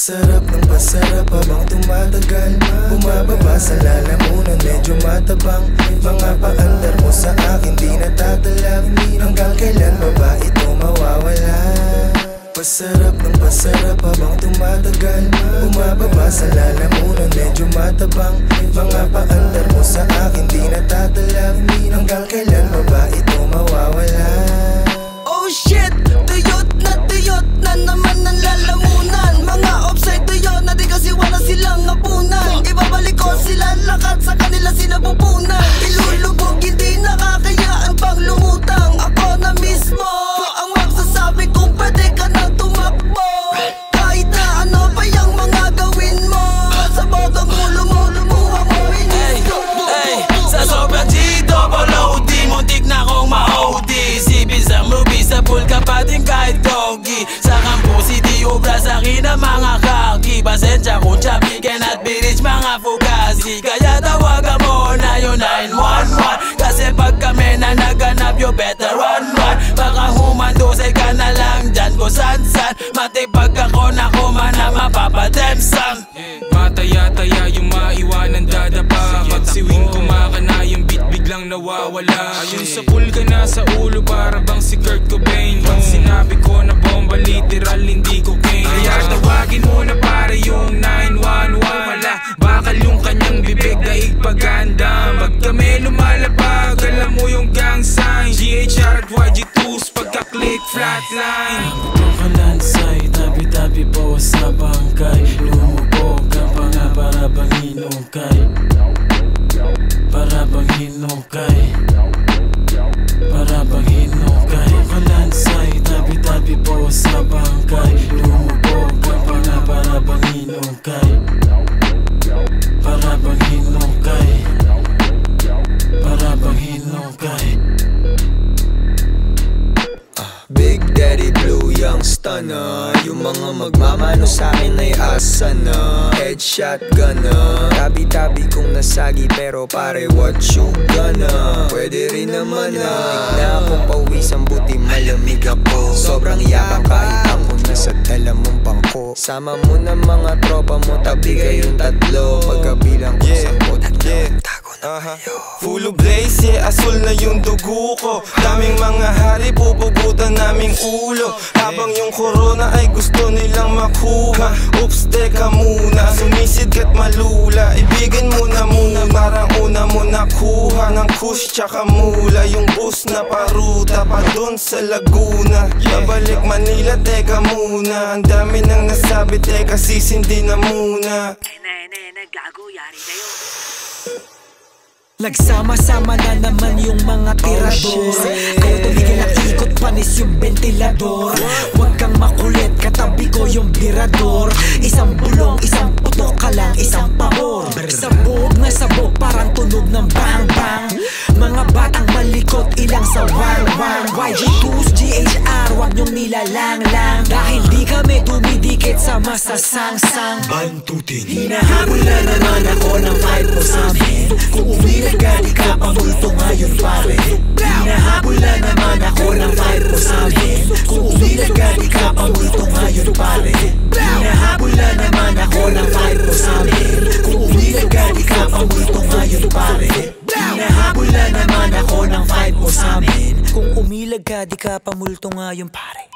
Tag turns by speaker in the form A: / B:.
A: Pasarap ng pasarap habang tumatagal, bumababa sa lalamunan, medyo matabang. Mga paandar mo sa akin di natatalag, hanggang kailan ba ba ito mawawala? Pasarap ng pasarap habang tumatagal, bumababa sa lalamunan, medyo matabang. Mga paandar mo sa akin di natatalag, hanggang kailan ba ba ito mawawala?
B: Oh shit! Tuyot na naman ang lalamunan. Mga offside tuyo na di kasi wala silang apunan. Ibabalik ko sila lakat sa kanila sinapupunan. Ilulubog hindi nakakayaan pang lumutang. Ako na mismo ang magsasabi kung pwede ka nang tumakbo. Kahit na ano pa yung mga gawin mo, sa botong ulo mo lumuha mo inisto.
C: Sa sobrang G-double-O-D, muntik na kong ma-OD. Sipin sa movie, sa pool ka pa din kahit doggy. Sa campus, hindi obra sa akin ang mga kaki. Pasensya kung chubby, cannot be rich mga fugazi. Kaya tawagan mo na yung 911, kasi pag kami na naganap, you better run. Baka humandosay ka na lang dyan kung san-san. Matipag ako na kumana, mapapademsam.
D: Mataya-taya yung maiwanan dadapa. Magsiwing kumakana yung beat biglang nawawala. Ayun sa pool ka na sa ulo para bang si Kurt Cobain. Pag sinabi ko na bomba literal hindi cocaine. Kaya tawagin mo na pare yung 911. Wala bakal yung kanyang bibig daig paganda. Pag kami lumalapag alam mo yung gang sign. GHR at YG2s pagka-click flatline.
C: Pagkalansay, tabi-tabi po sa bangkay. Lumubog ka pa nga para bang hinukay. Para bang hinukay. Para bang hinukay. Pagkalansay, tabi-tabi po sa bangkay. Lumubog ka pa nga para bang hinukay. Para bang hinukay. Para bang hinukay.
A: Big Daddy Blue, young stunner. Yung mga magmamano sa'kin ay asa na. Headshot gunner, tabi-tabi kong nasagi pero pare what you gonna. Pwede rin naman na muntik na akong pawisan, buti malamig ako. Sobrang yabang kahit ako nasa dala mong bangko. Sama mo na mga tropa mo, tabi kayong tatlo. Pagkabilang ko sa bot, tago na kayo.
E: Full of blaze, yeah, asul na yung dugo ko. Daming mga hari, pupugutan naming ulo. Habang yung corona ay gusto nilang makuha. Oops, teka muna, sumisid ka't malula. Ibigin mo na muna, parang una mo nakuha ng kush tsaka mula. Yung bus na paruta pa dun sa Laguna. Babalik Manila, teka muna. Ang dami nang nasabi, teka sisindi na muna.
B: Naglago, yari kayo.
F: Nagsama-sama na naman yung mga tirador. Kaya tumigil ang ikot, panis yung ventilador. Huwag kang makulit, katabi ko yung birador. Isang bulong, isang putok ka lang, isang pabor. Sabog na sabog, parang tunog ng bang-bang. Mga batang malikot, ilang sa wang-wang. YG2s, GHR, huwag niyong nilalang-lang. Dahil di kami dumidikit sa masasang-sang.
A: Bantutin,
F: hinahabol na naman ako ng fight mo sa'min. Kung umilag ka, di ka pamulto ngayon pare. Hinahabol na naman ako ng fight mo sa'min. Kung umilag ka, di ka pamulto ngayon pare. Hinahabol na naman ako ng fight mo sa'min. Kung umilag ka, di ka pamulto ngayon pare. Hinahabol na naman ako ng fight mo sa'min. Kung umilag ka, di ka pamulto ngayon pare.